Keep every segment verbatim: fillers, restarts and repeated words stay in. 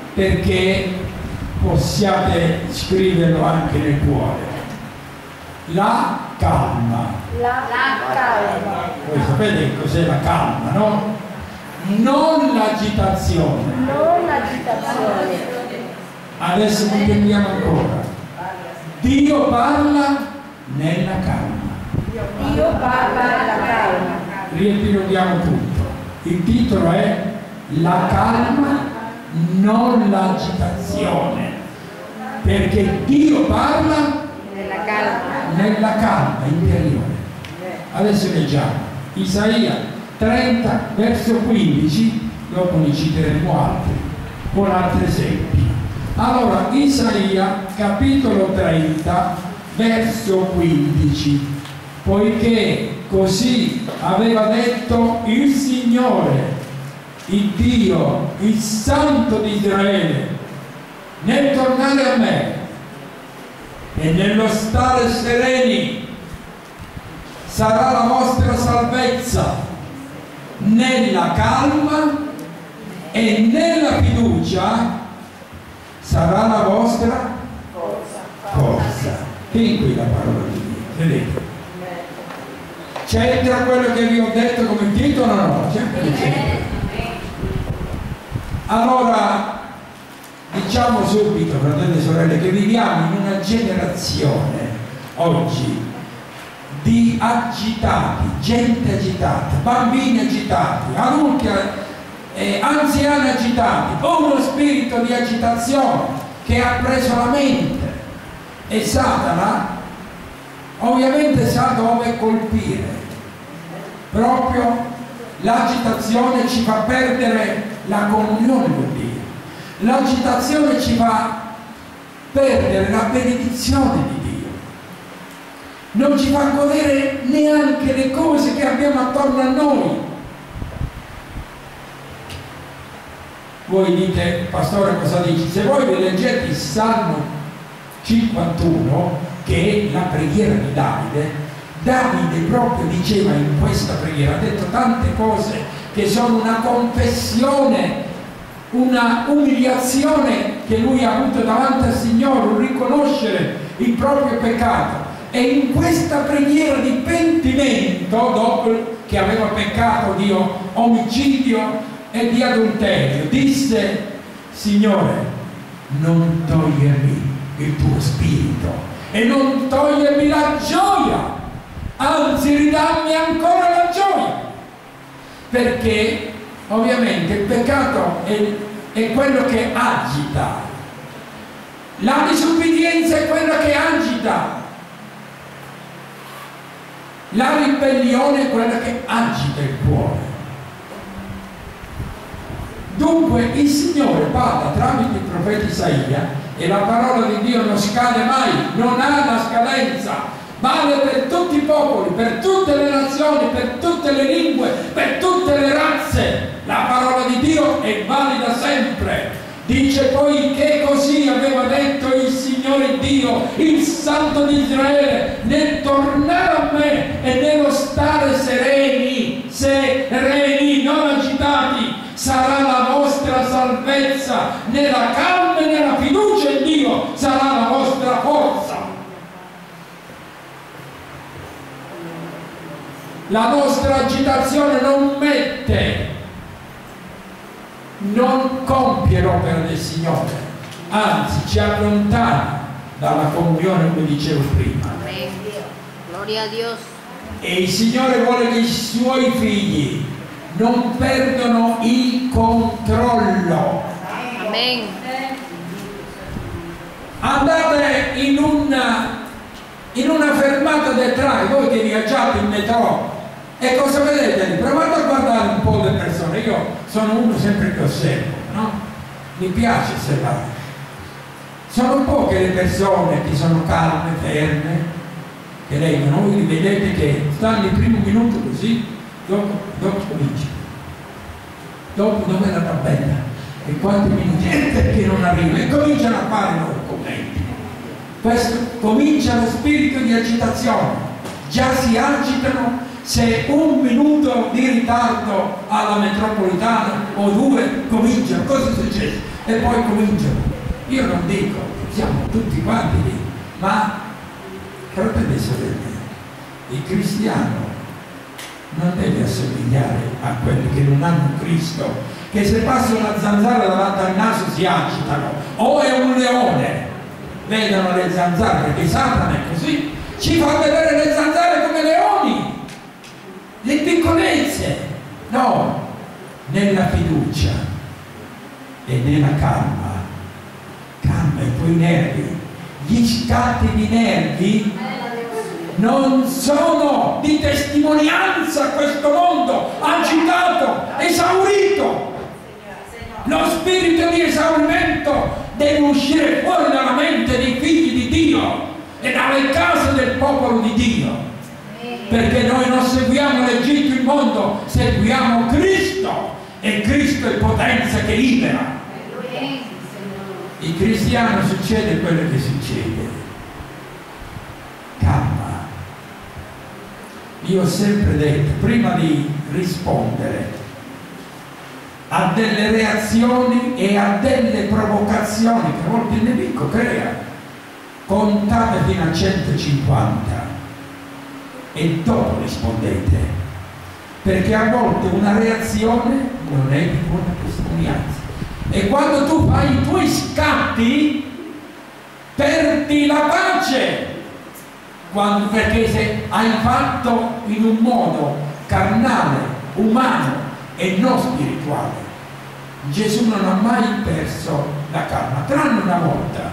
perché possiate scriverlo anche nel cuore. La calma. La, la calma. Voi sapete cos'è la calma, no? Non l'agitazione. Non l'agitazione. Adesso continuiamo ancora. Dio parla nella calma. Dio parla nella calma. Riepilogiamo tutto. Il titolo è La calma, non l'agitazione. Perché Dio parla Nella calma. nella calma interiore. Adesso leggiamo Isaia trenta verso quindici, dopo ne citeremo altri con altri esempi. Allora, Isaia capitolo trenta verso quindici: poiché così aveva detto il Signore, il Dio, il Santo di Israele, nel tornare a me e nello stare sereni sarà la vostra salvezza, nella calma e nella fiducia sarà la vostra forza. Fin qui la parola di Dio, vedete? C'entra quello che vi ho detto come titolo o no? Allora, diciamo subito, fratelli e sorelle, che viviamo in una generazione oggi di agitati, gente agitata, bambini agitati, adulti, eh, anziani agitati, uno spirito di agitazione che ha preso la mente, e Satana ovviamente sa dove colpire. Proprio l'agitazione ci fa perdere la comunione con Dio, l'agitazione ci fa perdere la benedizione di Dio, non ci fa godere neanche le cose che abbiamo attorno a noi. Voi dite, pastore, cosa dici? Se voi vi leggete il Salmo cinquantuno, che è la preghiera di Davide, Davide proprio diceva in questa preghiera, ha detto tante cose che sono una confessione, una umiliazione che lui ha avuto davanti al Signore, un riconoscere il proprio peccato. E in questa preghiera di pentimento, dopo che aveva peccato di omicidio e di adulterio, disse: Signore, non togliermi il tuo spirito e non togliermi la gioia, anzi ridammi ancora la gioia. Perché ovviamente il peccato è, è quello che agita, la disubbidienza è quella che agita, la ribellione è quella che agita il cuore. Dunque il Signore parla tramite il profeta Isaia, e la parola di Dio non scade mai, non ha la scadenza, vale per tutti i popoli, per tutte le nazioni, per tutte le lingue, per tutte le razze. La parola di Dio è valida sempre. Dice poi che così aveva detto il Signore Dio, il Santo di Israele, nel tornare a me e nello stare sereni, sereni, non agitati, sarà la vostra salvezza, nella calma e nella fiducia in Dio sarà la vostra forza. La nostra agitazione non mette, non compie l'opera del Signore, anzi ci allontana dalla comunione, come dicevo prima. Gloria a Dio. E il Signore vuole che i suoi figli non perdono il controllo. Amen. Andate in una, in una fermata del tram, voi che viaggiate in metro, e cosa vedete? Provate a guardare un po' le persone. Io sono uno sempre che osservo, no? Mi piace osservare. Sono poche le persone che sono calme, ferme, che leggono. Voi vedete che stanno il primo minuto così, dopo, dopo comincia. Dopo dove è la tabella? E quanti minuti? E perché non arriva? E cominciano a fare i loro commenti. Questo comincia lo spirito di agitazione. Già si agitano. Se un minuto di ritardo alla metropolitana o due, comincia. Cosa è successo? e poi cominciano. Io non dico, siamo tutti quanti lì, ma fratelli e sorelle, il cristiano non deve assomigliare a quelli che non hanno Cristo, che se passa una zanzara davanti al naso si agitano, o è un leone, vedono le zanzare, perché Satana è così, ci fa vedere le zanzare come leoni, le piccolezze. No, nella fiducia e nella calma, calma i tuoi nervi. Gli scatti di nervi non sono di testimonianza a questo mondo agitato, esaurito. Lo spirito di esaurimento deve uscire fuori dalla mente dei figli di Dio e dalle case del popolo di Dio, perché noi non seguiamo l'Egitto, il mondo, seguiamo Cristo, e Cristo è potenza che libera. Il cristiano succede quello che succede. Calma. Io ho sempre detto, prima di rispondere a delle reazioni e a delle provocazioni che a volte il nemico crea, contate fino a centocinquanta e dopo rispondete, perché a volte una reazione non è di buona testimonianza. E quando tu fai i tuoi scatti perdi la pace, quando, perché se hai fatto in un modo carnale, umano e non spirituale. Gesù non ha mai perso la calma, tranne una volta,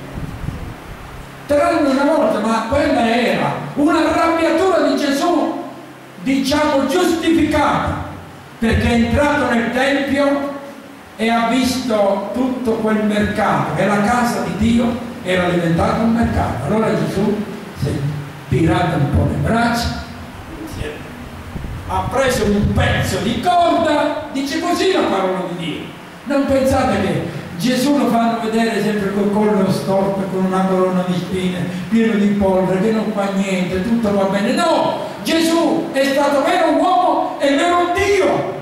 tranne una volta, ma quella era un'arrabbiatura di Gesù, diciamo giustificata, perché è entrato nel Tempio e ha visto tutto quel mercato, e la casa di Dio era diventata un mercato. Allora Gesù si è tirato un po' le braccia, ha preso un pezzo di corda, dice così la parola di Dio. Non pensate che Gesù lo fanno vedere sempre col collo storto, con una corona di spine, pieno di polvere, che non fa niente, tutto va bene. No, Gesù è stato vero uomo e vero Dio.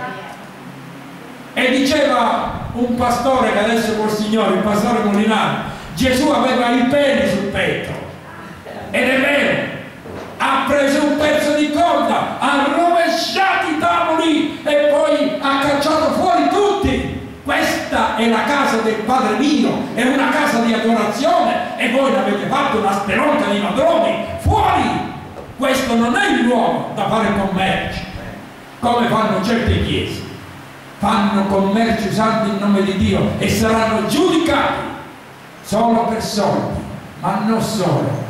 E diceva un pastore che adesso col Signore, il pastore Molinari, Gesù aveva i peli sul petto, ed è vero, ha preso un pezzo di corda, ha rovesciato i tavoli e poi ha cacciato fuori tutti. Questa è la casa del Padre mio, è una casa di adorazione, e voi ne avete fatto una speronca di ladroni. Fuori! Questo non è il luogo da fare commercio, come fanno certe chiese. Fanno commercio usando il nome di Dio e saranno giudicati solo per soldi, ma non solo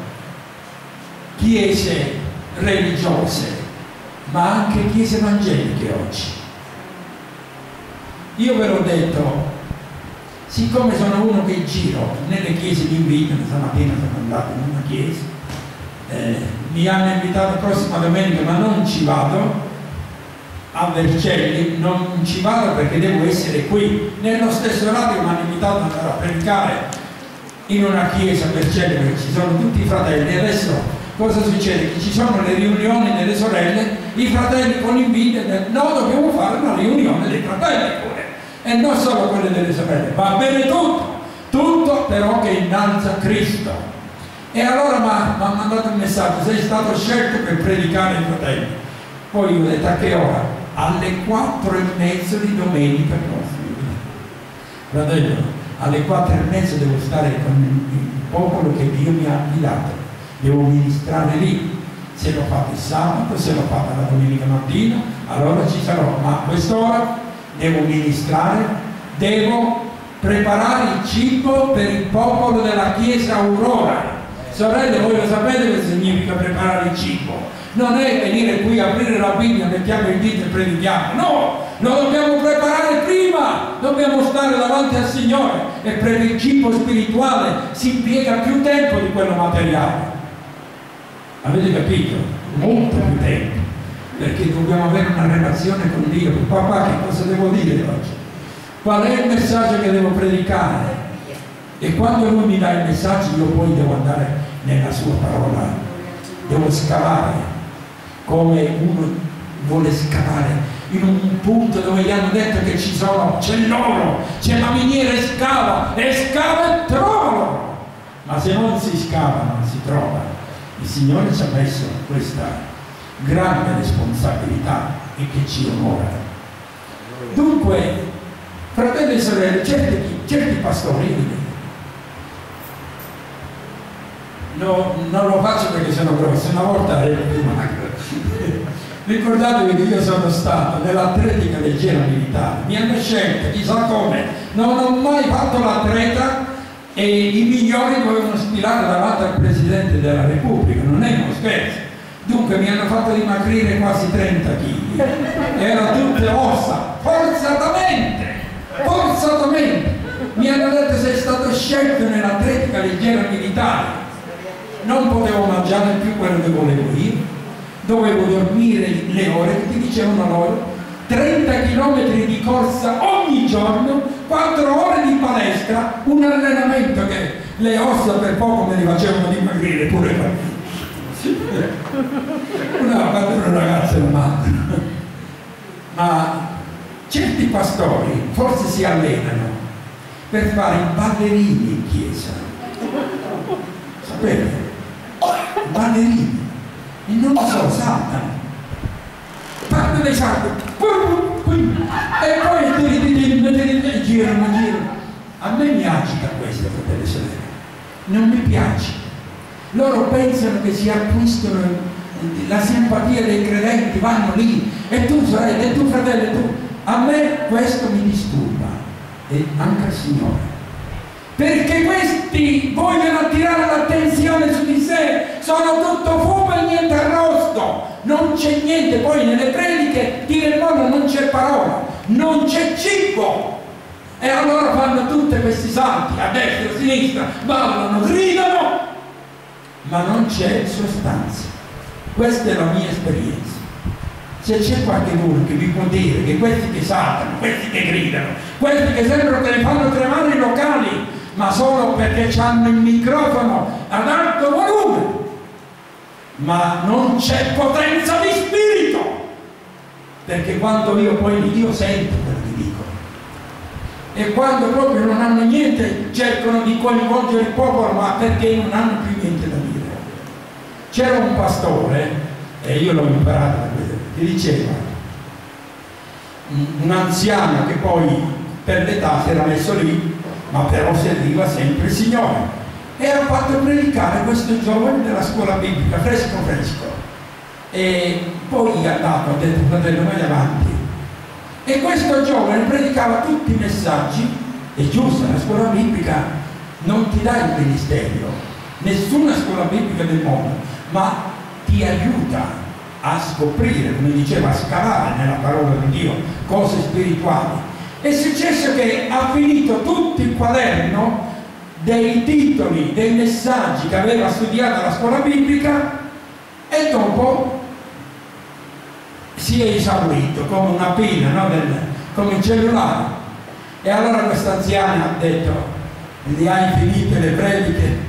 chiese religiose, ma anche chiese evangeliche oggi. Io ve l'ho detto, siccome sono uno che giro nelle chiese, mi invitano, stamattina sono andato in una chiesa, eh, mi hanno invitato la prossima domenica, ma non ci vado a Vercelli, non ci vado perché devo essere qui. Nello stesso orario mi hanno invitato ad andare a predicare in una chiesa a Vercelli, perché ci sono tutti i fratelli. E adesso cosa succede? Che ci sono le riunioni delle sorelle, i fratelli con invito, no, dobbiamo fare una riunione dei fratelli pure, e non solo quelle delle sorelle, va bene tutto, tutto però che innalza Cristo. E allora mi ha mandato un messaggio: sei stato scelto per predicare ai fratelli. Poi io ho detto: a che ora? Alle quattro e mezzo di domenica prossima. Fratello, alle quattro e mezzo devo stare con il popolo che Dio mi ha affidato, devo ministrare lì. Se lo fate il sabato, se lo fate la domenica mattina, allora ci sarò, ma a quest'ora devo ministrare, devo preparare il cibo per il popolo della chiesa Aurora. Sorelle, voi lo sapete che significa preparare il cibo? Non è venire qui a aprire la Bibbia, mettiamo il dito e predichiamo, no! Lo dobbiamo preparare prima, dobbiamo stare davanti al Signore, e per il cibo spirituale si impiega più tempo di quello materiale. Avete capito? Molto più tempo, perché dobbiamo avere una relazione con Dio. Papà, che cosa devo dire oggi? Qual è il messaggio che devo predicare? E quando Lui mi dà il messaggio, io poi devo andare nella sua parola, devo scavare come uno vuole scavare in un punto dove gli hanno detto che ci sono, c'è l'oro, c'è la miniera e scava, e scava e trova l'oro. Ma se non si scava non si trova. Il Signore ci ha messo questa grande responsabilità e che ci onora. Dunque, fratelli e sorelle, certi, certi pastori, no, non lo faccio perché sono grosso, una volta ero più magro. Ricordatevi che io sono stato nell'atletica leggera militare, mi hanno scelto, chissà come, non ho mai fatto l'atleta e i migliori dovevano sfilare davanti al Presidente della Repubblica, non è uno scherzo. Dunque mi hanno fatto dimagrire quasi trenta chili, erano tutte ossa, forzatamente, forzatamente. Mi hanno detto sei stato scelto nell'atletica leggera militare, non potevo mangiare più quello che volevo io. Dovevo dormire le ore che ti dicevano loro, trenta chilometri di corsa ogni giorno, quattro ore di palestra, un allenamento che le ossa per poco me li facevano dimagrire pure una, una ragazza umana. Ma certi pastori forse si allenano per fare i ballerini in chiesa, sapete? Ballerini. E non lo so, saltano, partono dei salti, e poi girano, girano. A me mi agita questo, fratelli e sorelle, non mi piace. Loro pensano che si acquistano la simpatia dei credenti, vanno lì, e tu sorella, e tu fratello, e tu. A me questo mi disturba, e anche al Signore. Perché questi vogliono attirare l'attenzione su di sé, sono tutto fumo e niente arrosto, non c'è niente, poi nelle prediche tira il mondo, non c'è parola, non c'è cibo, e allora fanno tutti questi salti, a destra, a sinistra, ballano, gridano, ma non c'è sostanza. Questa è la mia esperienza. Se c'è qualcuno che vi può dire che questi che saltano, questi che gridano, questi che sembrano che ne fanno tremare i locali, ma solo perché hanno il microfono ad alto volume, ma non c'è potenza di spirito, perché quando io poi io sento quello che dico, e quando proprio non hanno niente cercano di coinvolgere il popolo, ma perché non hanno più niente da dire. C'era un pastore, e io l'ho imparato da questo, che diceva, un anziano che poi per l'età si era messo lì, ma però serviva sempre il Signore, e ha fatto predicare questo giovane della scuola biblica, fresco fresco, e poi è andato, ha detto fratello vai avanti, e questo giovane predicava tutti i messaggi. È giusto, la scuola biblica non ti dà il ministero, nessuna scuola biblica del mondo, ma ti aiuta a scoprire, come diceva, a scavare nella parola di Dio cose spirituali. È successo che ha finito tutto il quaderno dei titoli, dei messaggi che aveva studiato alla scuola biblica, e dopo si è esaurito come una pila, no? Del, come il cellulare. E allora questa anziana ha detto, le hai finite le prediche?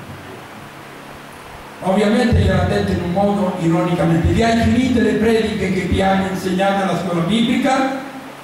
Ovviamente gliel'ha detto in un modo ironicamente, le hai finite le prediche che ti hanno insegnato alla scuola biblica?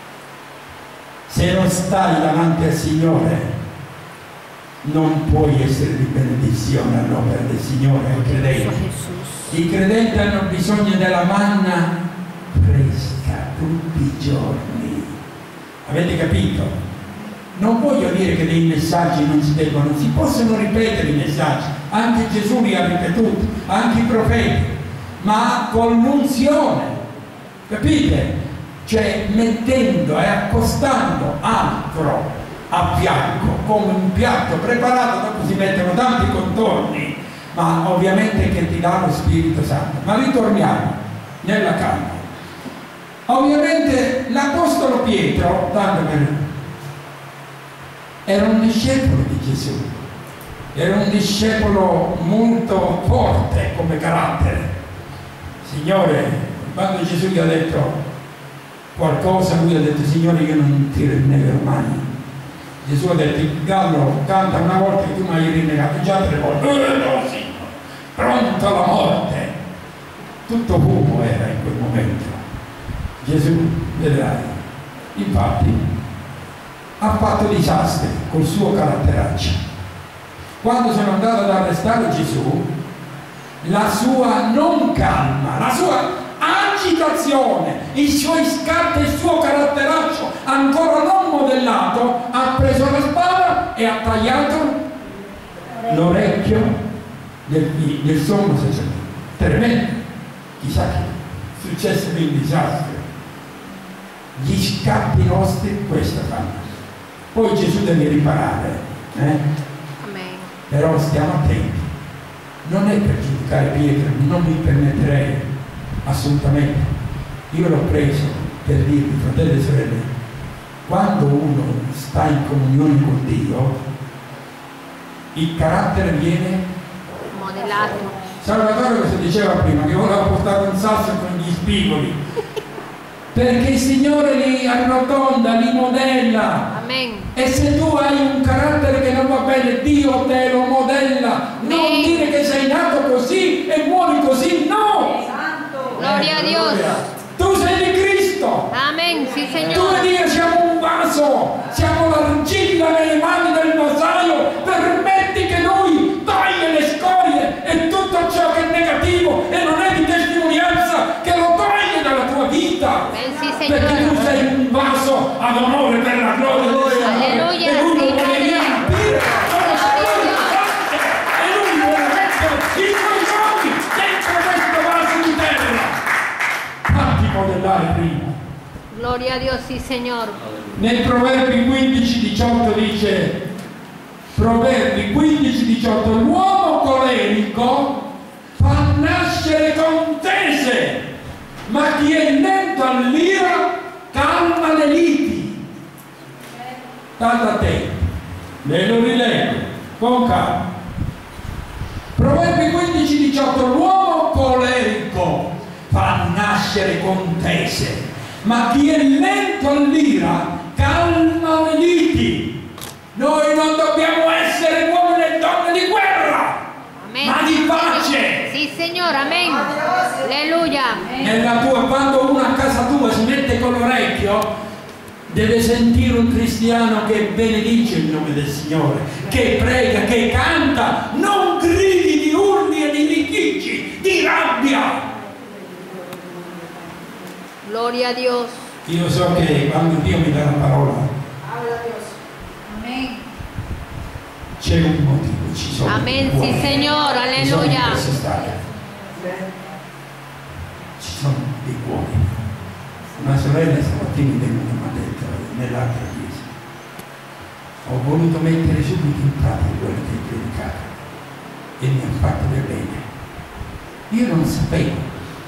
Se non stai davanti al Signore non puoi essere di benedizione all'opera del Signore ai credenti. I credenti hanno bisogno della manna fresca tutti i giorni. Avete capito? Non voglio dire che dei messaggi non si devono, si possono ripetere i messaggi, anche Gesù li ha ripetuti, anche i profeti, ma con l'unzione, capite? Cioè mettendo e accostando altro a fianco, come un piatto preparato, dopo si mettono tanti contorni, ma ovviamente che ti dà lo Spirito Santo. Ma ritorniamo nella calma. Ovviamente l'Apostolo Pietro, tanto per, era un discepolo di Gesù, era un discepolo molto forte come carattere. Signore, quando Gesù gli ha detto qualcosa, lui ha detto Signore io non ti rinnegherò mai. Gesù ha detto il gallo canta una volta che tu mi hai rinnegato già tre volte, eh, no, Signore, pronto alla morte. Tutto fumo era in quel momento. Gesù, vedrai, infatti ha fatto disastri col suo caratteraccio. Quando sono andato ad arrestare Gesù, la sua non calma, la sua agitazione, i suoi scatti, il suo caratteraccio ancora non modellato, ha preso la spada e ha tagliato l'orecchio del, del sommo sacerdote. Tremendo. Chissà che successo di un disastro. Gli scappi nostri questo fanno. Poi Gesù deve riparare, eh? Amen. Però stiamo attenti. Non è per giudicare Pietro, non mi permetterei assolutamente. Io l'ho preso per dirvi, fratelli e sorelle, quando uno sta in comunione con Dio, il carattere viene Modellato. Salvatore cosa diceva prima, che voleva portare un sasso con gli spigoli, perché il Signore li arrotonda, li modella. Amen. E se tu hai un carattere che non va bene, Dio te lo modella. Non Amen. dire che sei nato così e muori così, no! Gloria a Dios. Tu sei di Cristo. Amén. Sí, Tu Señor. e Dio siamo un vaso, siamo l'argilla nelle mani del vasaio. Permetti che Lui tagli le scorie e tutto ciò che è negativo e non è di testimonianza, che lo toglie dalla tua vita. Amén. Sí, Perché tu Señor. sei un vaso ad onore per la gloria del Signore. Alleluia, E Lui sì, lo vuole riempire. E Lui vuole mettere i tuoi soldi dentro questo vaso di terra. Fatti modellare prima. Gloria a Dios, sí, Señor. Nel Proverbi quindici diciotto dice, Proverbi quindici diciotto, l'uomo colerico fa nascere contese, ma chi è lento all'ira calma le liti. State attenti, ve lo rileggo con calma. Proverbi quindici diciotto, l'uomo colerico fa nascere contese, ma chi è lento all'ira calma le liti. Noi non dobbiamo essere uomini e donne di guerra, Amén. ma di pace. Sí, Señor. Amén. Aleluya. Nella tua, quando uno a casa tua si mette con l'orecchio, deve sentire un cristiano che benedice il nome del Signore, che prega, che canta, non gridi di urli e di litiggi, di rabbia. Gloria a Dios. Io so che quando Dio mi dà la parola c'è un motivo, ci sono Amén. dei Sí, cuori, Señor. ci sono Aleluya. in questa strada. Ci sono dei cuori. Una sorella stamattina mi ha detto nell'altra chiesa, ho voluto mettere subito in pratica quello che hai predicato e mi ha fatto del bene. Io non sapevo.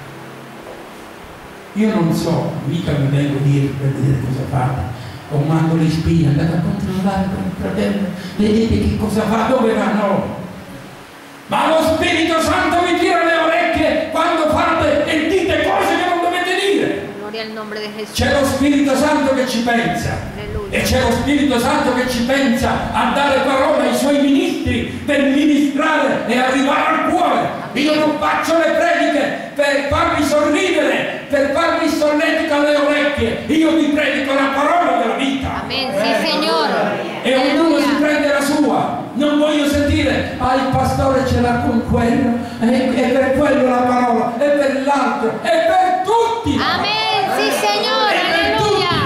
Io non so, mica mi vengo a dire per vedere cosa fate, o mando le spie, andate a controllare con il fratello, vedete che cosa fa, dove va, no. Ma lo Spirito Santo vi tira le orecchie quando fate e dite cose che non dovete dire. Gloria al nombre de Jesús. C'è lo Spirito Santo che ci pensa. Alleluia. E c'è lo Spirito Santo che ci pensa a dare parola ai suoi ministri per ministrare e arrivare al cuore. Io non faccio le prediche per farvi sorridere, per farvi solletico alle orecchie. Io vi predico la parola della vita. Amén. Sí, Señor. E ognuno si Aleluya. prende la sua. Non voglio sentire, ah, il pastore ce l'ha con quello, e, e per quello la parola, e per l'altro, e per tutti. Amén. Sí, Señor. E per Aleluya.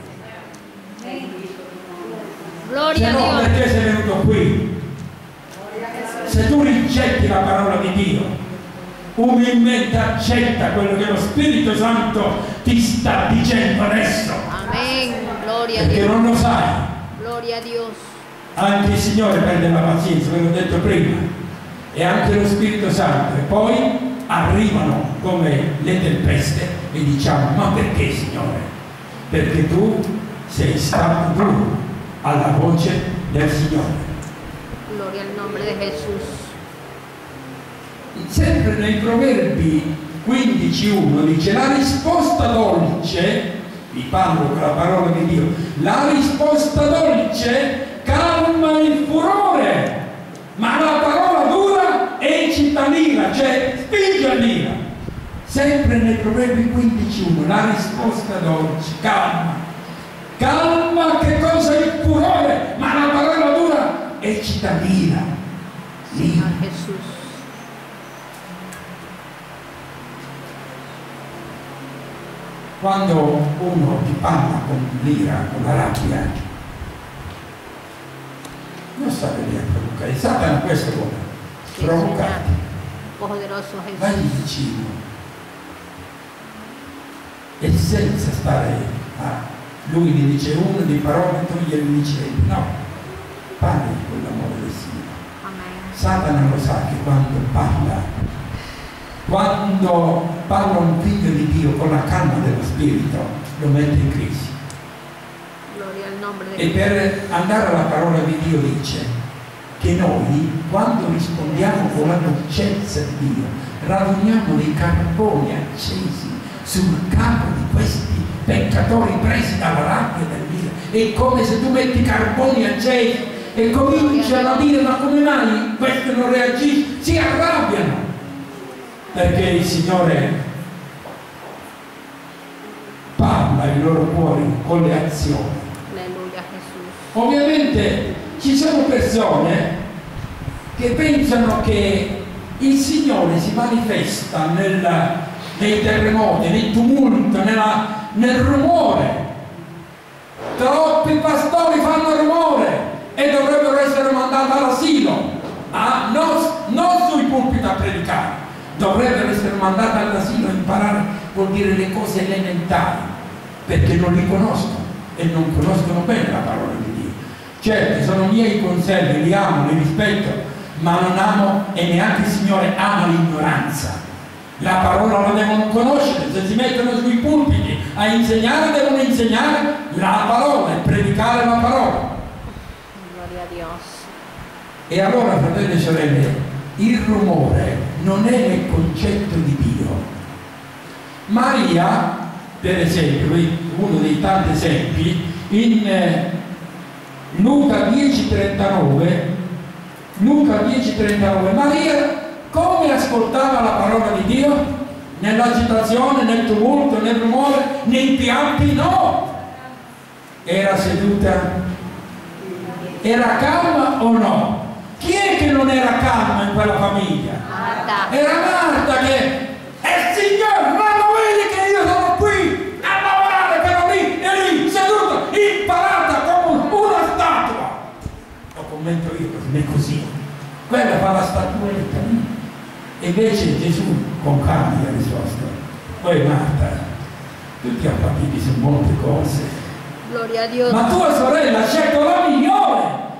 Gloria Se no, a Dios. perché sei venuto qui? Se tu rigetti la parola di Dio, umilmente accetta quello che lo Spirito Santo ti sta dicendo adesso, Amén. Gloria a perché Dios. non lo sai. Gloria a Dios. Anche il Signore perde la pazienza, ve l'ho detto prima, e anche lo Spirito Santo, e poi arrivano come le tempeste e diciamo, ma perché, Signore? Perché tu sei stato tu alla voce del Signore. Gloria al nombre de Jesús. Sempre nei Proverbi quindici uno dice, la risposta dolce, vi parlo con la parola di Dio, la risposta dolce calma il furore, ma la parola dura eccita l'ira, cioè spinge all'ira. sempre nei Proverbi quindici uno, la risposta dolce, calma, calma, che cosa è il furore, ma la parola dura eccita l'ira, l'ira. Jesús. Quando uno ti parla con l'ira, con la rabbia, non sta venire a provocare. Satana questo vuole, Sí, provocarti. Señor. Poderoso Vai Jesús. vicino e senza stare a lui gli dice uno di parole, tu glieli dici no, parli con l'amore del Signore. Amén. Satana lo sa che quando parla, quando parla un figlio di Dio con la calma dello Spirito, lo mette in crisi. Gloria al nombre de E per andare alla parola di Dio dice che noi, quando rispondiamo con la dolcezza di Dio, raduniamo dei carboni accesi sul capo di questi peccatori presi dalla rabbia del Dio. È come se tu metti carboni accesi e cominciano a dire: ma come mai questo non reagisce? Si arrabbiano perché il Signore parla ai loro cuori con le azioni. Aleluya, Jesús. Ovviamente ci sono persone che pensano che il Signore si manifesta nel, nei terremoti, nel tumulto, nella, nel rumore. Troppi pastori fanno rumore e dovrebbero essere mandati all'asilo, ah, non, non sui pulpiti a predicare, dovrebbero essere mandati all'asilo a imparare, vuol dire le cose elementari, perché non li conoscono e non conoscono bene la parola di Dio. Certo, sono miei conservi, li amo, li rispetto, ma non amo, e neanche il Signore ama l'ignoranza. La parola la devono conoscere, se si mettono sui pulpiti a insegnare devono insegnare la parola e predicare la parola. Gloria a Dios. E allora, fratelli e sorelle, il rumore non è nel concetto di Dio. Maria, per esempio, uno dei tanti esempi, in eh, Luca dieci trentanove, Luca dieci trentanove, Maria come ascoltava la parola di Dio? Nell'agitazione, nel tumulto, nel rumore, nei pianti? No! Era seduta, era calma o no? Chi è che non era calma in quella famiglia? Marta. Era Marta che, eh Signore, ma lo vedi che io sono qui a lavorare per lì e lì, seduta, imparata come una statua. Lo commento io, non è così. Quella fa la statuetta lì. E invece Gesù con calma gli ha risposto: poi Marta, tu ti appatiti su molte cose, Gloria a Dios. ma tua sorella ha scelto la migliore,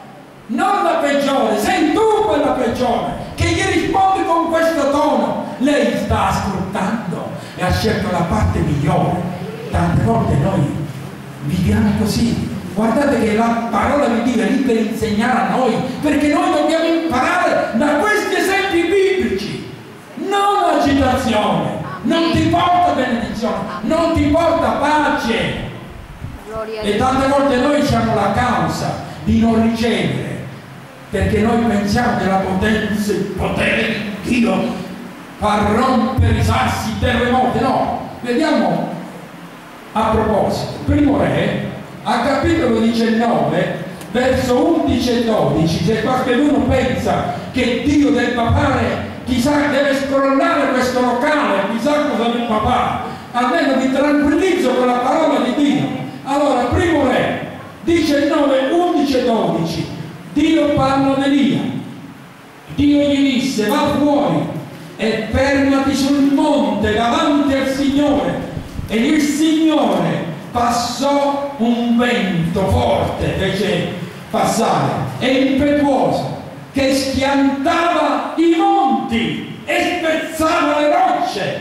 non la peggiore. Sei tu quella peggiore che gli rispondi con questo tono. Lei sta ascoltando e ha scelto la parte migliore. Tante volte noi viviamo così. Guardate che la parola di Dio è lì per insegnare a noi, perché noi dobbiamo imparare da questi esempi biblici. Non agitazione, non ti porta benedizione, non ti porta pace. Gloria a E Dios. tante volte noi siamo la causa di non ricevere, perché noi pensiamo che la potenza, il potere di Dio fa rompere i sassi, i terremoti. No, vediamo a proposito, Primo Re, a capitolo diciannove, verso undici e dodici, se qualcuno pensa che Dio debba fare, chissà, deve scrollare questo locale, chissà cosa debba fare, almeno vi tranquillizzo con la parola di Dio. Allora, Primo Re, diciannove, undici e dodici, Dio parla ad Elia. Dio gli disse: va fuori e fermati sul monte davanti al Signore. E il Signore passò un vento forte, fece passare, e impetuoso, che schiantava i monti e spezzava le rocce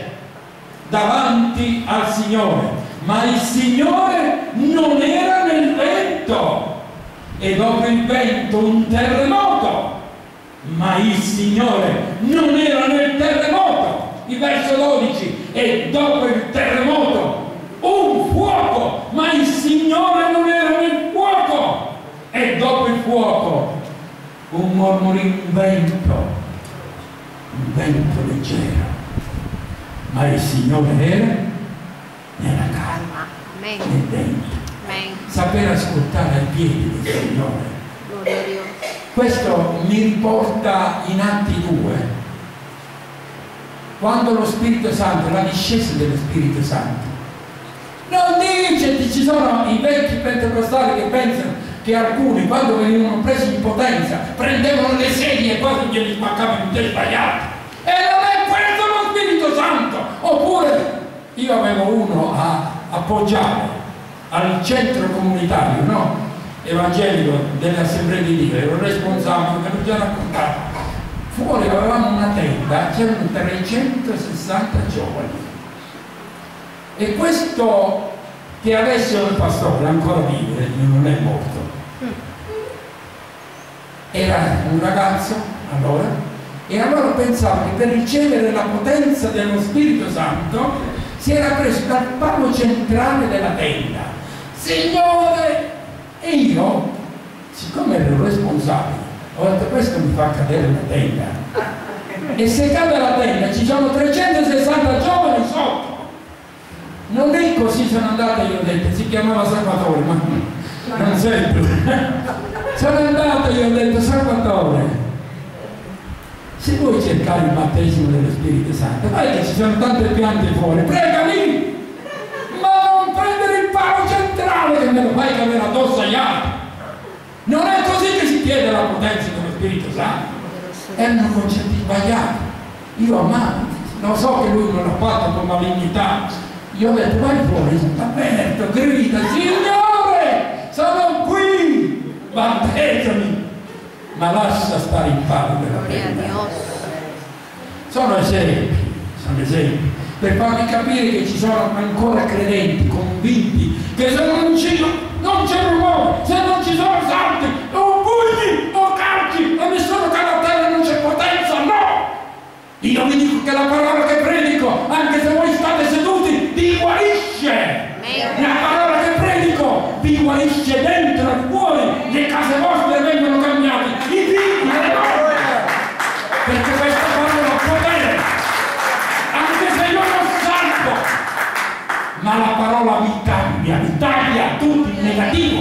davanti al Signore, ma il Signore non era nel vento. E dopo il vento un terremoto, ma il Signore non era nel terremoto. Il verso dodici: e dopo il terremoto un fuoco, ma il Signore non era nel fuoco. E dopo il fuoco un mormorio, un vento, un vento leggero. ma il Signore era nella calma, Amén. nel dentro. Amén. Sapere ascoltare ai piedi del Signore. Gloria a Dios. Questo mi riporta in Atti due, quando lo Spirito Santo, la discesa dello Spirito Santo. Non dice che ci sono i vecchi pentecostali che pensano che alcuni, quando venivano presi in potenza, prendevano le sedie e poi glieli spaccavano in te sbagliati. E non è questo lo Spirito Santo! Oppure io avevo uno a appoggiare al centro comunitario, no? Evangelico delle Assemblee di Dio, ero responsabile, me l'ho già raccontato. Fuori avevamo una tenda, c'erano trecentosessanta giovani. E questo che adesso è il pastore, ancora vivo, non è morto, era un ragazzo allora, e allora pensavo che per ricevere la potenza dello Spirito Santo si era preso dal palo centrale della tenda. Signore! E io, siccome ero responsabile, ho detto questo mi fa cadere la tenda. E se cade la tenda ci sono trecentosessanta giovani sotto. Non è così, sono andato, io ho detto, si chiamava Salvatore, ma non sempre. Sono andato, io ho detto, Salvatore, se vuoi cercare il battesimo dello Spirito Santo, vai che ci sono tante piante fuori, pregami, ma non prendere il palo centrale che me lo fai cadere addosso agli altri. Non è così che si chiede la potenza dello Spirito Santo. Erano concetti sbagliati. Io amavo, lo so che lui non l'ha fatto con malignità. Io ho detto vai fuori, sta aperto, grida, Signore, sono qui, battezzami, ma lascia stare in pace della pena. Sono esempi, sono esempi, per farvi capire che ci sono ancora credenti, convinti, che se non ci, non c'è rumore, se non ci sono salti, o pugni, o calci, e nessuno cade a terra, non c'è potenza, no! Io vi dico che la parola che predico, anche se voi state seduti, vi guarisce. La parola che predico vi guarisce dentro e fuori. Le case vostre vengono cambiate, i figli, le donne. Perché questa parola ha potere. Anche se io non salvo, ma la parola vi cambia, vi taglia tutto il negativo.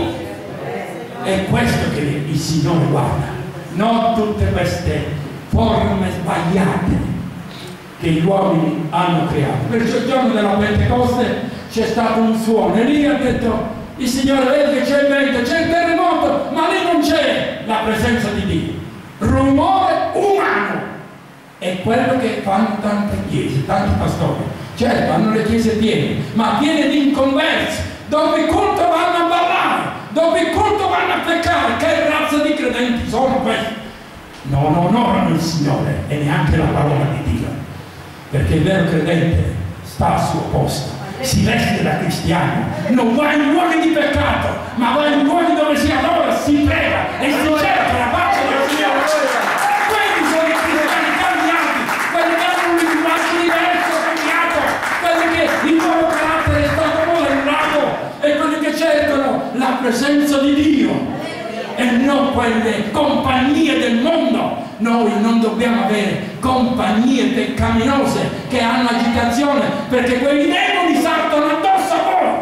È questo che il Signore guarda, non tutte queste forme sbagliate che gli uomini hanno creato. Perciò il giorno della Pentecoste c'è stato un suono e lì ha detto il Signore, vede che c'è il vento, c'è il terremoto, ma lì non c'è la presenza di Dio, rumore umano. È quello che fanno tante chiese, tanti pastori. Certo, hanno le chiese piene, ma piene di inconversi, dove il culto vanno a ballare, dove il culto vanno a peccare. Che razza di credenti sono questi? Non onorano il Signore e neanche la parola di Dio, perché il vero credente sta al suo posto, si veste da cristiano, non va in luoghi di peccato, ma va in luoghi dove si adora, si prega e si cerca la pace del Signore. Quelli sono i cristiani cambiati, quelli che hanno un linguaggio diverso, cambiato, quelli che il loro carattere è stato modellato e quelli che cercano la presenza di Dio e non quelle compagnie del mondo. Noi non dobbiamo avere compagnie peccaminose che hanno agitazione, perché quei demoni saltano addosso a voi.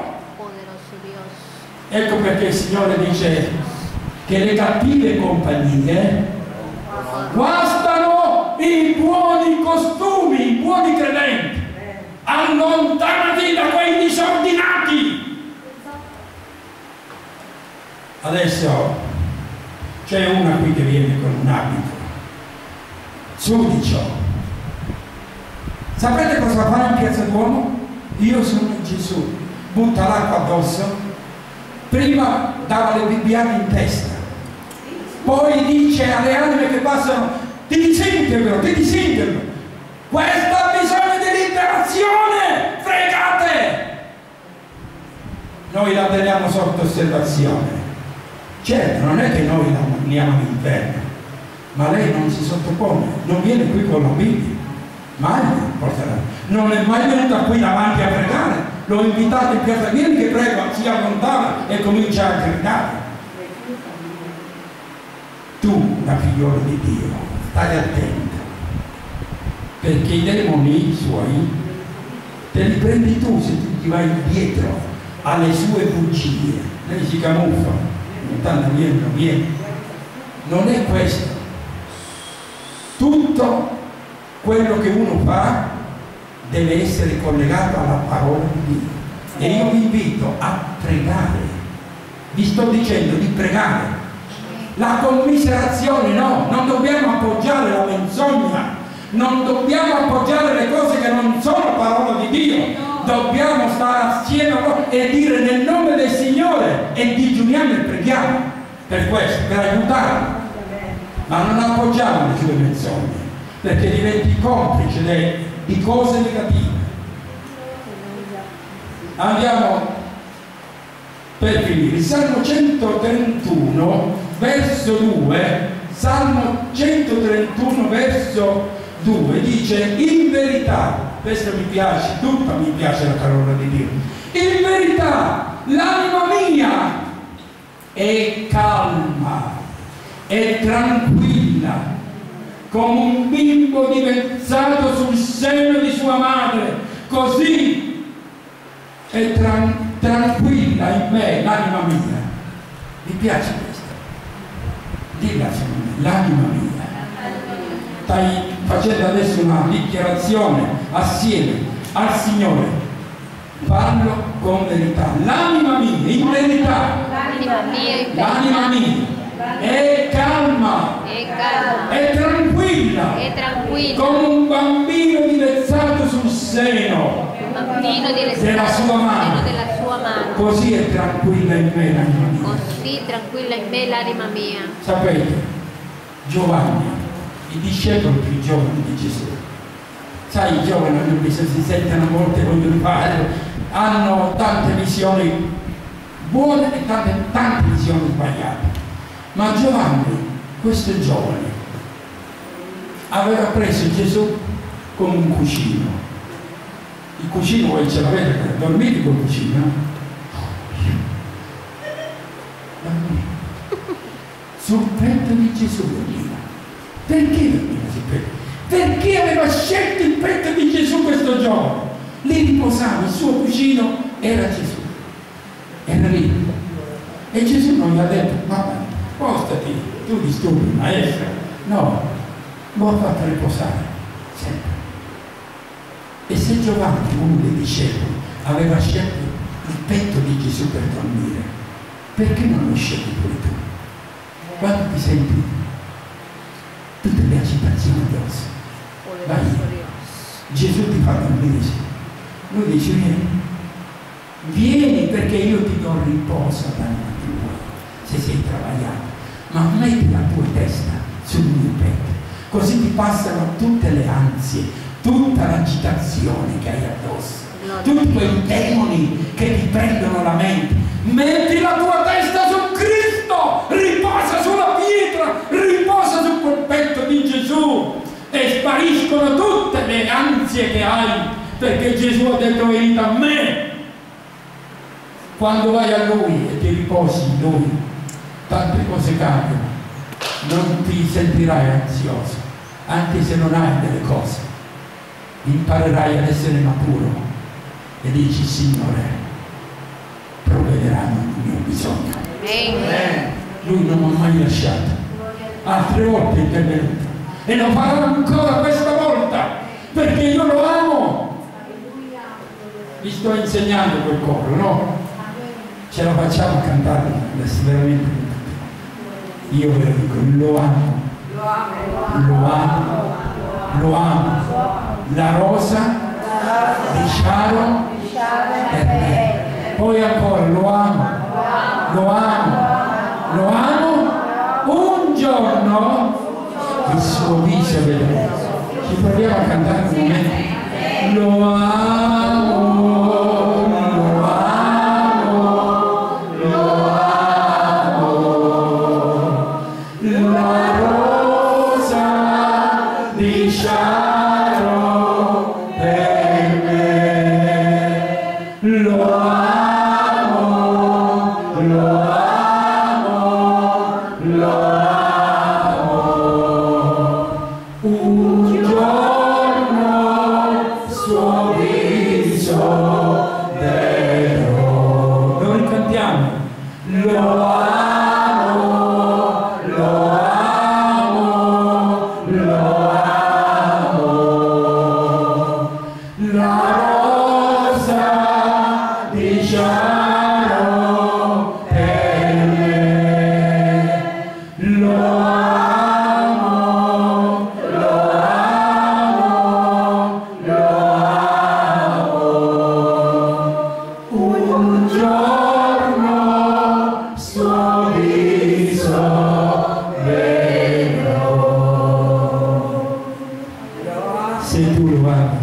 Ecco perché il Signore dice che le cattive compagnie guastano i buoni costumi, i buoni credenti. Allontanati da quei disordinati. Adesso c'è una qui che viene con un abito sudicio. Sapete cosa fa in Piazza Duomo? Io sono Gesù, butta l'acqua addosso, prima dava le bibbiate in testa, poi dice alle anime che passano ti disintegrano, ti disintegrano, questa ha bisogno di liberazione, fregate! Noi la teniamo sotto osservazione. Certo, non è che noi la mandiamo all'inferno, ma lei non si sottopone, non viene qui con la Bibbia, mai porterà. Non è mai venuta qui davanti a pregare, l'ho invitato in piazza, vieni che prega, si allontana e comincia a gridare. Tu, la figliola di Dio, stai attenta, perché i demoni suoi te li prendi tu se tu ti vai dietro alle sue bugie. Lei si camuffa, tanto viene, non viene. Non è questo. Tutto quello che uno fa deve essere collegato alla parola di Dio. E io vi invito a pregare. Vi sto dicendo di pregare. La commiserazione no, non dobbiamo appoggiare la menzogna, non dobbiamo appoggiare le cose che non sono parola di Dio, dobbiamo stare assieme a loro e dire nel nome del Signore e digiuniamo e preghiamo per questo, per aiutarlo, ma non appoggiamo le sue menzogne perché diventi complice de, di cose negative. Andiamo per finire, il Salmo centotrentuno verso due, Salmo centotrentuno verso due dice: in verità, questo mi piace, tutta mi piace la parola di Dio, in verità l'anima mia è calma, è tranquilla, come un bimbo divezzato sul seno di sua madre, così è tran tranquilla in me l'anima mia. Mi piace questo? Dilla, l'anima mia. Stai facendo adesso una dichiarazione assieme al Signore. Parlo con verità. L'anima mia, in verità, l'anima mia è calma, è calma, è tranquilla, è tranquilla, come un bambino divezzato sul seno bambino della sua mano. della sua mano. Così è tranquilla in me l'anima mia. Così tranquilla in me l'anima mia. Sapete, Giovanni, i discepoli più giovani di Gesù, sai, i giovani si sentono a volte con il padre, hanno tante visioni buone e tante, tante visioni sbagliate. Ma Giovanni, questo giovane, aveva preso Gesù come un cuscino. Il cuscino voi ce l'avete per dormire col cuscino? Dormire. Sul petto di Gesù dormiva. Perché dormiva sul petto? Perché aveva scelto il petto di Gesù questo giorno. Lì riposava, il suo cuscino era Gesù. Era lì. E Gesù non gli ha detto: mamma, spostati, tu disturbi, maestra. No, lo ha fatto riposare sempre. E se Giovanni, uno dei discepoli, aveva scelto il petto di Gesù per dormire, perché non lo scegli pure tu? Quando ti senti tutte le agitazioni addosso, vai, Gesù ti fa dormire. Lui dice: vieni, vieni perché io ti do riposo all'anima tua, se sei travagliato, ma metti la tua testa sul mio petto, così ti passano tutte le ansie, tutta l'agitazione che hai addosso, tutti quei demoni che ti prendono la mente. Metti la tua testa su Cristo, riposa sulla pietra, riposa su quel petto di Gesù e spariscono tutte le ansie che hai, perché Gesù ha detto: vieni da me. Quando vai a Lui e ti riposi in Lui, tante cose cambiano, non ti sentirai ansioso, anche se non hai delle cose. Imparerai ad essere maturo e dici: Signore, provvederanno il mio bisogno. Amen. Lui non mi ha mai lasciato, altre volte è intervenuto e lo farà ancora questa volta, perché io lo amo. Vi sto insegnando quel coro, no? Ce la facciamo a cantare veramente. Io ve lo dico, lo amo, lo amo, lo amo. La rosa di Sharon è me. Poi ancora lo amo, lo amo, lo amo. Un giorno il suo viso vedrò. Ci proviamo a cantare un momento. Lo amo, lo amo, lo amo. La rosa di Sharon per me. Lo amo, lo amo, lo amo. Un giorno suo viso lo amo, lo amo, lo amo. Un giorno suo viso vedrò. Se tu lo ami,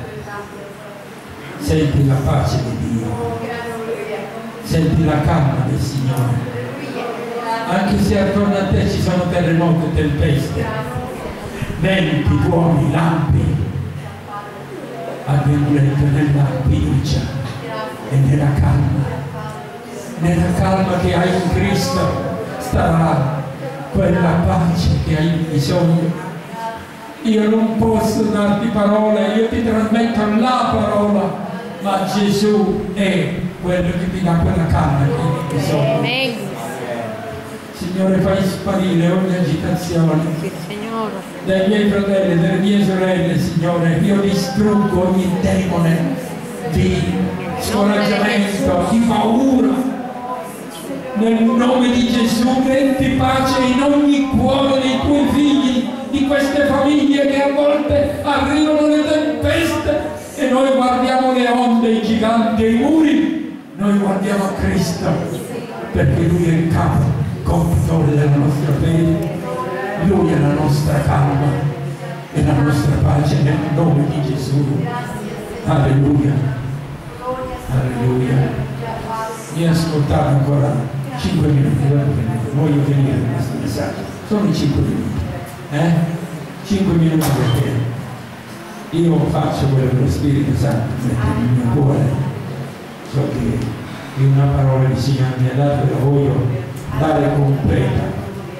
senti la pace di Dio, senti la calma del Signore, anche se attorno a te ci sono terremoti e tempeste, venti, tuoni, lampi. Abbiamo letto nella fiducia e nella calma, nella calma che hai in Cristo starà quella pace che hai bisogno. Io non posso darti parole, io ti trasmetto la parola, ma Gesù è quello che ti dà quella calma che hai bisogno. Amen. Signore, fai sparire ogni agitazione Sì, Signore. dai miei fratelli, delle mie sorelle, Signore. Io distruggo ogni demone di scoraggiamento, di paura. Nel nome di Gesù, metti pace in ogni cuore dei tuoi figli, di queste famiglie che a volte arrivano le tempeste e noi guardiamo le onde, i giganti e i muri. Noi guardiamo a Cristo, perché Lui è il capo, compitore della nostra fede. Lui è la nostra calma e la nostra pace nel nome di Gesù. Alleluia. Alleluia. Mi ascoltate ancora cinque minuti, voglio finire questo messaggio. Sono cinque minuti. Eh? cinque minuti perché io faccio quello che lo Spirito Santo mette nel mio cuore. So che è una parola che il Signore mi ha dato e la voglio dare completa.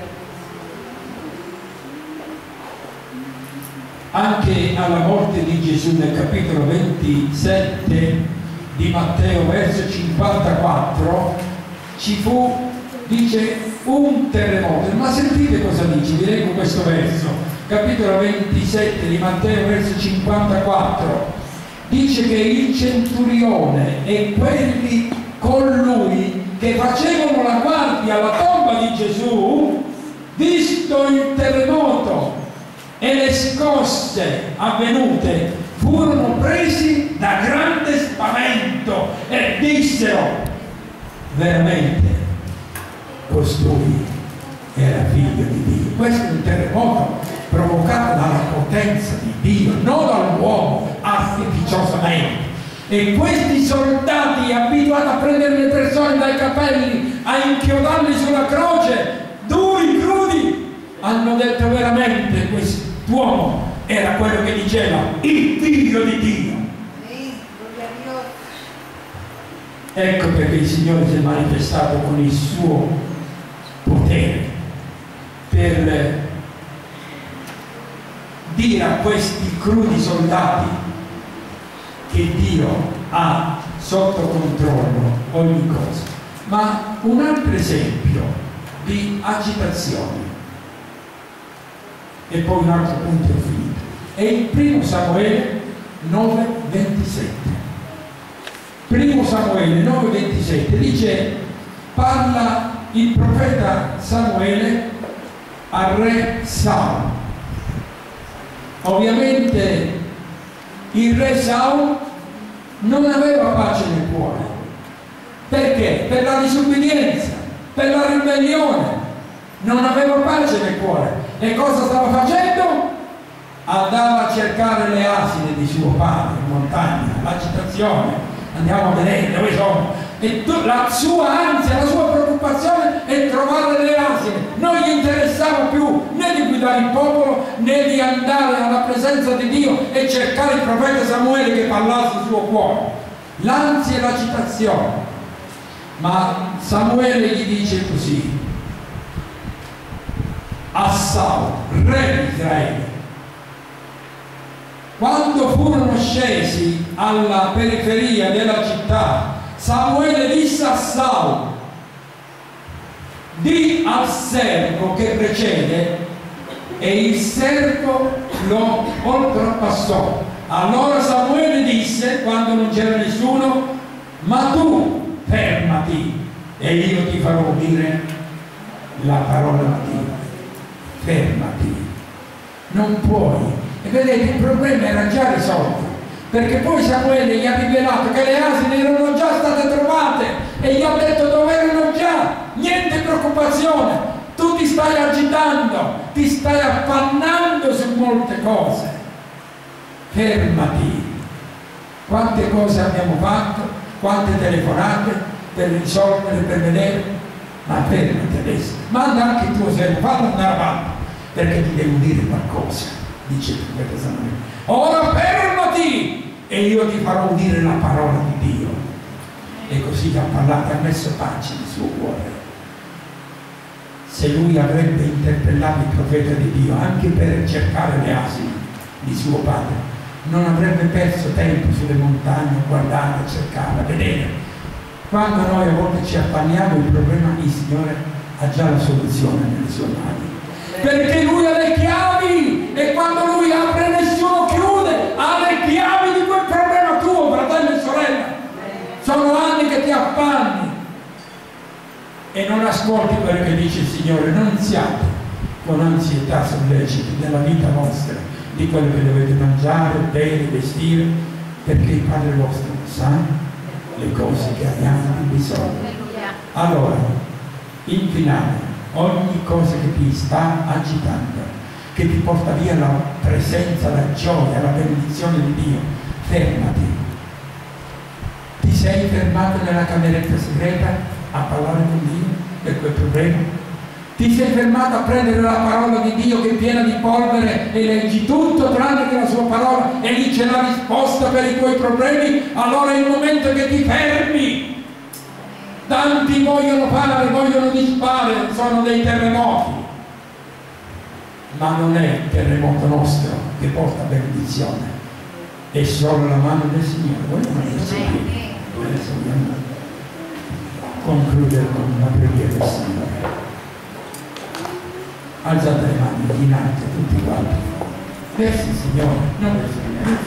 Anche alla morte di Gesù nel capitolo ventisette di Matteo, verso cinquantaquattro, ci fu, dice, un terremoto. Ma sentite cosa dice, vi leggo questo verso, capitolo ventisette di Matteo, verso cinquantaquattro. Dice che il centurione e quelli con lui che facevano la guardia alla tomba di Gesù, visto il terremoto e le scosse avvenute, furono presi da grande spavento e dissero: veramente costui era figlio di Dio. Questo è un terremoto provocato dalla potenza di Dio, non dall'uomo artificiosamente. E questi soldati, abituati a prendere le persone dai capelli, a inchiodarli sulla croce, duri, crudi, hanno detto: veramente quest'uomo era quello che diceva il figlio di Dio. Ecco perché il Signore si è manifestato con il suo potere per dire a questi crudi soldati che Dio ha sotto controllo ogni cosa. Ma un altro esempio di agitazioni, e poi un altro punto ho finito, è il primo Samuele nove ventisette. Primo Samuele nove ventisette dice, parla il profeta Samuele al re Saul. Ovviamente il re Saul non aveva pace nel cuore. Perché? Per la disubbidienza, per la ribellione. Non aveva pace nel cuore. E cosa stava facendo? Andava a cercare le asine di suo padre in montagna, l'agitazione. Andiamo a vedere dove sono. E tu, la sua ansia, la sua preoccupazione è trovare le asine. Non gli interessava più né di guidare il popolo né di andare alla presenza di Dio e cercare il profeta Samuele che parlasse il suo cuore. L'ansia e l'agitazione. Ma Samuele gli dice così a Saul, re di Israele: quando furono scesi alla periferia della città, Samuele disse a Saul: di al servo che precede, e il servo lo oltrepassò. Allora Samuele disse, quando non c'era nessuno: ma tu fermati e io ti farò udire la parola di Dio. non puoi. E vedete, il problema era già risolto, perché poi Samuele gli ha rivelato che le asine erano già state trovate e gli ha detto dove erano già, niente preoccupazione, tu ti stai agitando, ti stai affannando su molte cose, fermati. Quante cose abbiamo fatto, quante telefonate per risolvere, per vedere, ma fermati adesso, manda anche il tuo servo, fallo andare avanti, perché ti devo dire qualcosa, dice il profeta Samuele. Ora fermati e io ti farò udire la parola di Dio. E così ha parlato, ha messo pace nel suo cuore. Se lui avrebbe interpellato il profeta di Dio anche per cercare le asine di suo padre, non avrebbe perso tempo sulle montagne a guardare, a cercare, a vedere. Quando noi a volte ci affanniamo, il problema, il Signore ha già la soluzione nelle sue mani, perché lui ha le chiavi, e quando lui apre nessuno chiude, ha le chiavi di quel problema tuo, fratello e sorella. Sono anni che ti affanni e non ascolti quello che dice il Signore. Non siate con ansietà solleciti nella vita vostra di quello che dovete mangiare, bere, vestire, perché il Padre vostro sa le cose che abbiamo di bisogno. Allora, in finale, ogni cosa che ti sta agitando, che ti porta via la presenza, la gioia, la benedizione di Dio, fermati. Ti sei fermato nella cameretta segreta a parlare con Dio per quel problema? Ti sei fermato a prendere la parola di Dio che è piena di polvere e leggi tutto tranne che la sua parola e lì c'è la risposta per i tuoi problemi? Allora è il momento che ti fermi. Tanti vogliono fare, vogliono disfare, sono dei terremoti, ma non è il terremoto nostro che porta benedizione, è solo la mano del Signore. Vogliamo adesso concludere con una preghiera del Signore. Alzate le mani in alto tutti quanti verso il Signore, non verso di me,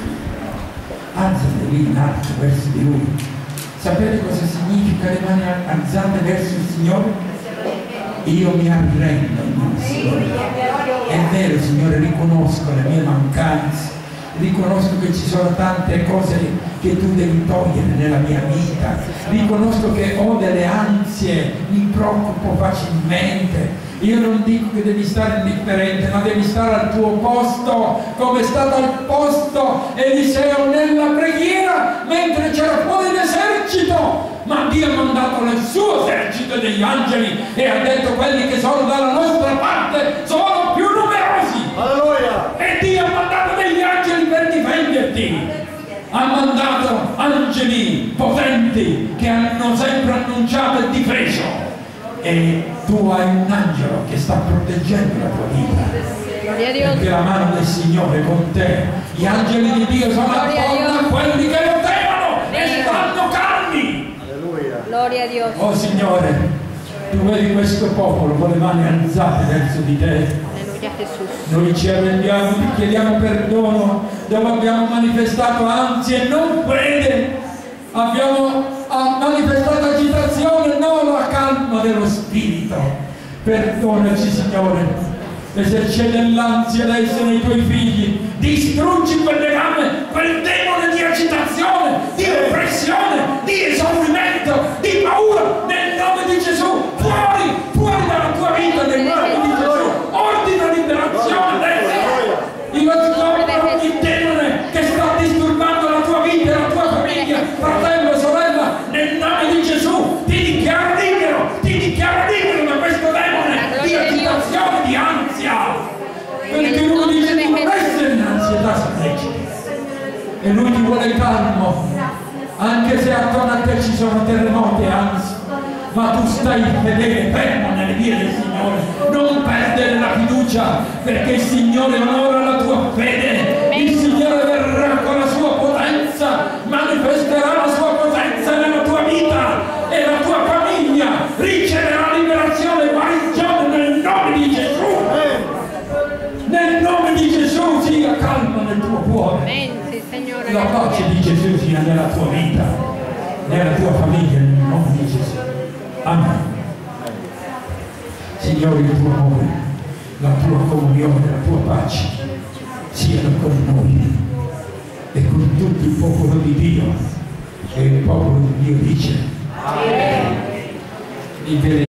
alzate lì in alto verso di Lui. Sapete cosa significa le mani alzate verso il Signore? Io mi arrendo in Signore. È vero, Signore, riconosco le mie mancanze, riconosco che ci sono tante cose che tu devi togliere nella mia vita, riconosco che ho delle ansie, mi preoccupo facilmente. Io non dico che devi stare indifferente, ma devi stare al tuo posto, come è stato al posto Eliseo nella preghiera, mentre c'era fuori l'esercito. Ma Dio ha mandato il suo esercito degli angeli e ha detto: quelli che sono dalla nostra parte sono più numerosi. Alleluia! E Dio ha mandato degli angeli per difenderti. Ha mandato angeli potenti che hanno sempre annunciato e difeso. E tu hai un angelo che sta proteggendo la tua vita, perché la mano del Signore è con te. Gli angeli di Dio sono attorno a quelli che lo temono e stanno calmi. Alleluia. Gloria a Dio. Oh Signore, tu vedi questo popolo con le mani alzate verso di te. Alleluia, Gesù. Noi ci arrendiamo, ti chiediamo perdono dove abbiamo manifestato ansia e non fede, abbiamo manifestato agitazione, non la calma dello spirito. Perdonaci, Signore, e se c'è dell'ansia adesso nei tuoi figli, distruggi quel legame, quel demone di agitazione, di oppressione, di esaurimento, di paura, nel nome di Gesù. Fuori, fuori dalla tua vita, nel nome di Gesù. Ordina liberazione adesso. Io ti chiamo ogni demone che sta disturbando la tua vita e la tua famiglia, fratello, sorella, nel nome di Gesù. Ti dichiaro libero, ti dichiaro libero da questo demone di agitazione, di ansia, perché lui dice di non essere in ansietà strategica e lui ti vuole calmo, anche se attorno a te ci sono terremoti e ansie, ma tu stai fedele, fermo nelle vie del Signore, non perdere la fiducia, perché il Signore onora la tua fede. Il Signore verrà con la sua potenza, manifesterà la sua potenza nella tua vita e la tua famiglia riceverà liberazione e guarigione nel nome di Gesù. Nel nome di Gesù sia calma nel tuo cuore. La pace di Gesù sia nella tua vita, nella tua famiglia, nel nome di Gesù. Amen. Signore, il tuo amore, la tua comunione, la tua pace siano con noi e con tutto il popolo di Dio. E il popolo di Dio dice: Amen.